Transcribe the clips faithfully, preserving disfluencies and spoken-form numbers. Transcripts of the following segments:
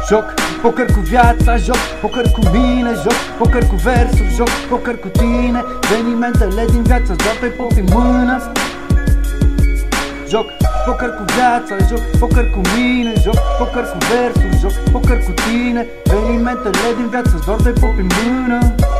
Joc poker cu viața, joc poker cu mine, joc poker cu versuri, joc poker cu tine. Evenimentele din viață-ți doar pe pop în mână. Joc poker cu viața, joc poker cu mine, joc poker cu versuri, joc poker cu tine. Evenimentele din viață-ți doar pe pop în mână.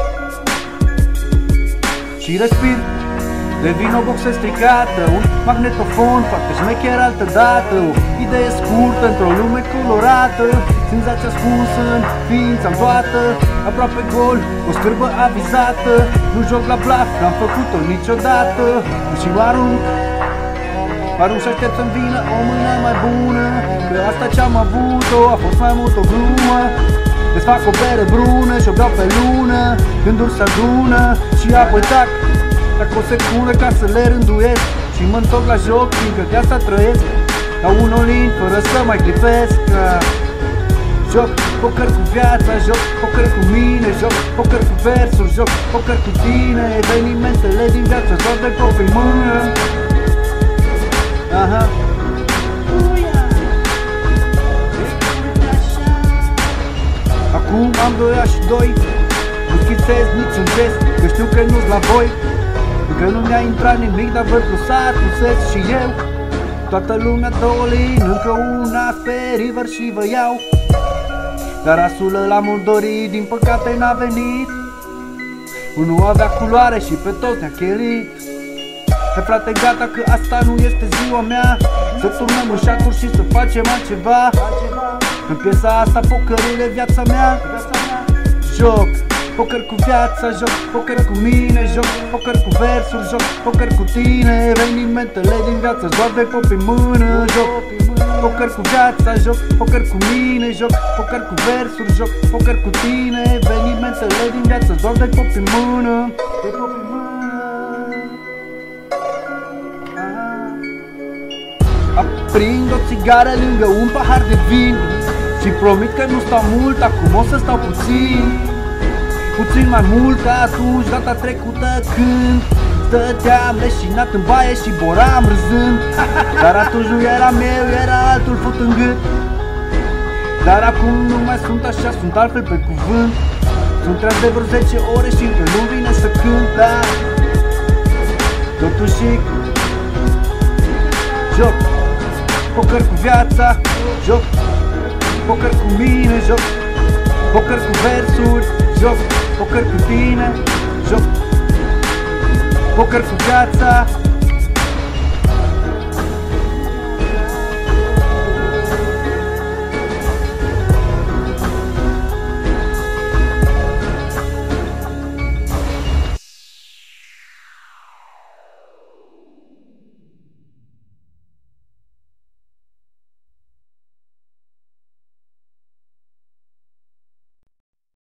Și respir, devin o boxă stricată, un magnetofon foarte șmecher altădată. O idee scurtă într-o lume colorată, senzația ascunsă în ființa-mi toată. Aproape gol, o scârbă avizată. Nu joc la bluff, n-am făcut-o niciodată. Și mă arunc, mă arunc și aștept să-mi vină o mână mai bună. Că asta ce-am avut-o a fost mai mult o glumă. Desfac o bere brună și o beau pe lună. Gânduri se adună și apoi tac, tac o secundă ca să le rânduiesc. Și mă întorc la joc, fiindcă de asta trăiesc. Ca un olin fără să mai clipesc. Joc poker cu viața, joc poker cu mine, joc poker cu versuri, joc poker cu tine. Evenimentele din viață doar de pop în mână. Aha. Acum am doi ani și doi, nu schițez niciun gest, că știu că nu-s la voi. Încă nu mi-a intrat nimic, dar văd plusat, plusez și eu. Toată lumea dolin, încă una pe river și vă iau. Dar asul ăla m-o dorit, din păcate n-a venit. Unul avea culoare și pe toți ne-a chelit. Hai frate, gata că asta nu este ziua mea. Să turnăm în șaturi și să facem altceva. În piesa asta pokerul e viața mea. Joc poker cu viața, joc poker cu mine, joc poker cu versuri, joc poker cu tine. Evenimentele din viață doar de pop în mână. Joc poker cu viața, joc poker cu mine, joc poker cu versuri, joc poker cu tine. Evenimentele din viață doar de pop în mână. De pop în mână. Aprind o țigară lângă un pahar de vin și promit că nu stau mult, acum o să stau puțin. Puțin mai mult ca atunci, data trecută când stăteam leșinat în baie și boram râzând. Dar atunci nu era meu, era altul fut în gât. Dar acum nu mai sunt așa, sunt altfel pe cuvânt. Sunt treaz de vreo zece ore și încă nu vine să cânt. Dar totuși joc poker cu viața, joc poker cu mine, joc poker cu versuri, joc poker cu tine, joc poker cu viața.